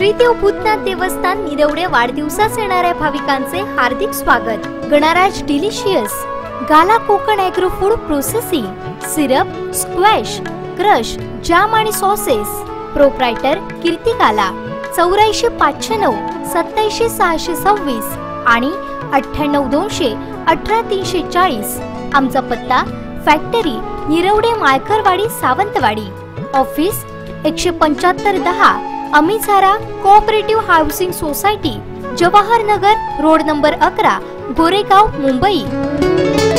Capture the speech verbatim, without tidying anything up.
श्री देव भूतनाथ देवस्थान निरवडे वाढदिवसास येणाऱ्या भाविकांचे हार्दिक स्वागत। Ganraj delicious, Gala Konkan agro food processing, syrup, squash, crush, jam आणि सॉसेस, प्रोप्रायटर कीर्ती गाला, चौऱ्याऐंशी पाचशे नऊ सत्याऐंशी सहाशे सव्वीस आणि अठ्ठ्याण्णव दोनशे अठरा तीनशे चाळीस। आमचा पत्ता फॅक्टरी निरवडे माळकरवाडी सावंतवाडी, ऑफिस एकशे पंच्याहत्तर दहा अमिझारा cooperative housing society, Jawahar Nagar road number अकरा, गोरेगाव, मुंबई।